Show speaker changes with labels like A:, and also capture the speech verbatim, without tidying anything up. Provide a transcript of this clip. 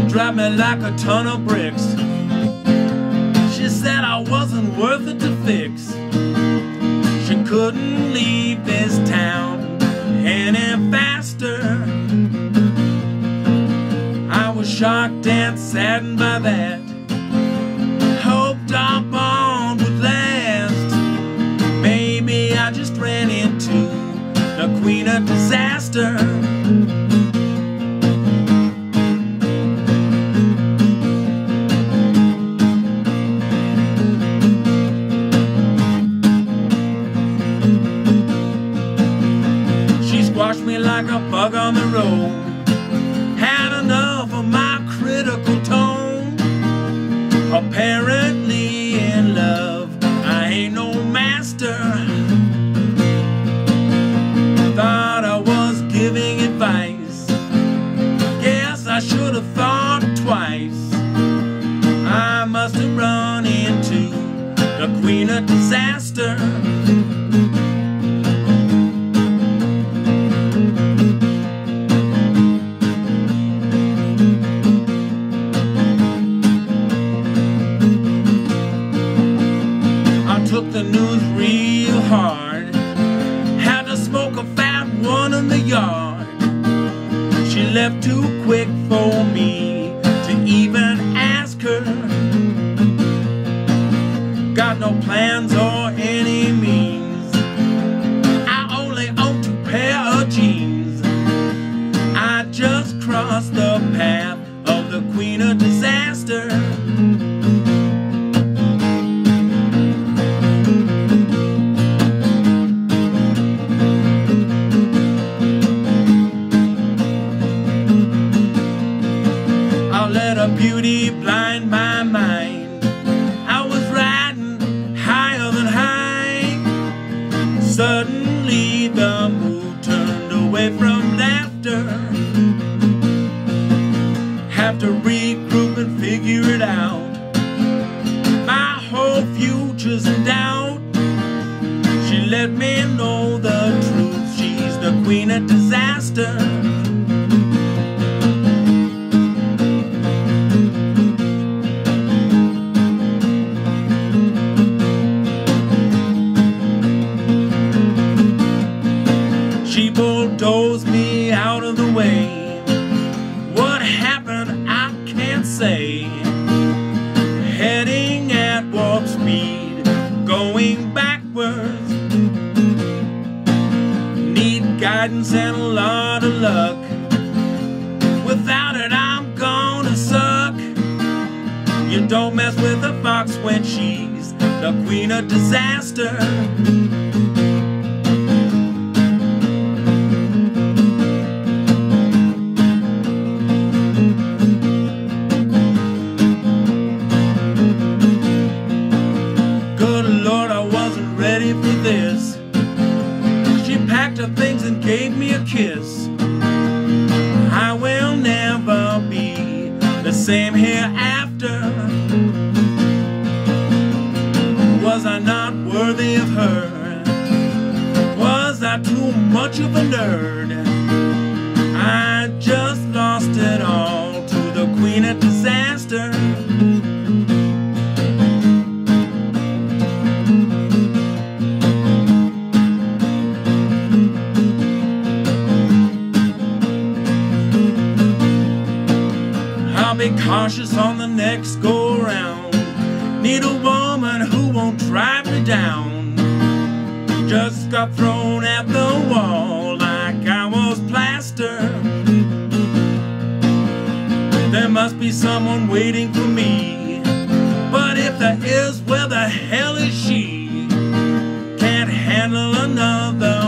A: dropped me like a ton of bricks. She said I wasn't worth it to fix. She couldn't leave this town any faster. I was shocked and saddened by that. Hoped our bond would last. Maybe I just ran into the queen of disaster. Squashed me like a bug on the road. Had enough of my critical tone. Apparently in love I ain't no master. Thought I was giving advice. Guess I should have thought twice. I must have run into the queen of disaster. Took the news real hard. Had to smoke a fat one in the yard. She left too quick for me to even ask her. Got no plans or any means. I only own two pair of jeans. I just crossed the path of the queen of disaster. Let her beauty blind my mind. I was riding higher than high. Suddenly the mood turned away from laughter. Have to regroup and figure it out. My whole future's in doubt. She let me know the truth. She's the queen of disaster. She bulldozed me out of the way. What happened, I can't say. Heading at warp speed, going backwards. Need guidance and a lot of luck. Without it, I'm gonna suck. You don't mess with a fox when she's the queen of disaster. Ready for this. She packed her things and gave me a kiss. I will never be the same hereafter. Was I not worthy of her? Was I too much of a nerd? I just lost it all to the queen of disaster. Be cautious on the next go round. Need a woman who won't drive me down. Just got thrown at the wall like I was plaster. There must be someone waiting for me, but if there is, where the hell is she? Can't handle another